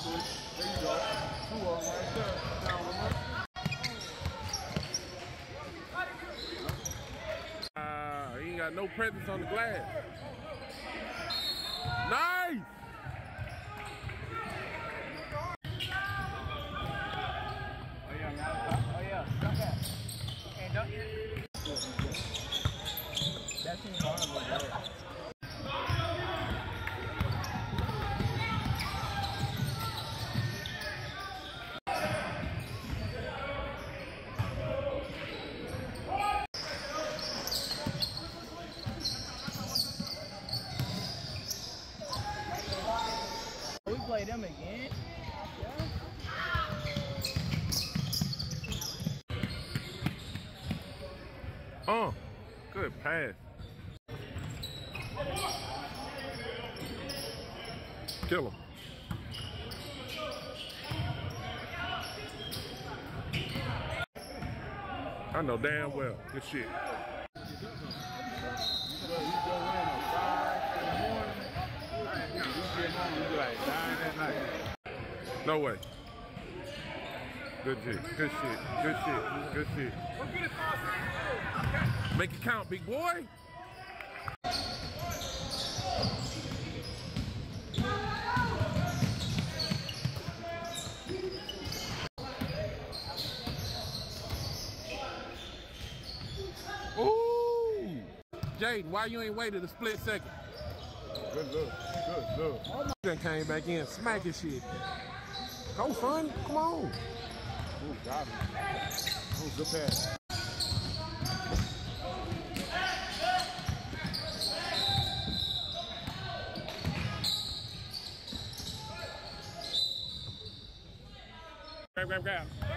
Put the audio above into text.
There you go. 2 of them right there. Down one more. He ain't got no presence on the glass. Nice! Oh yeah, dunk that. And dunk it. That seems vulnerable there. We play them again. Good pass. Kill him. I know damn well. Good shit. No way. Good shit. Good shit. Good shit. Good shit. Make it count, big boy. Ooh. Jaden, why you ain't waited a split second? Good look. Good look. Then came back in, smacking shit. Go, son. Come on. Ooh, got him. Ooh, good pass. Grab.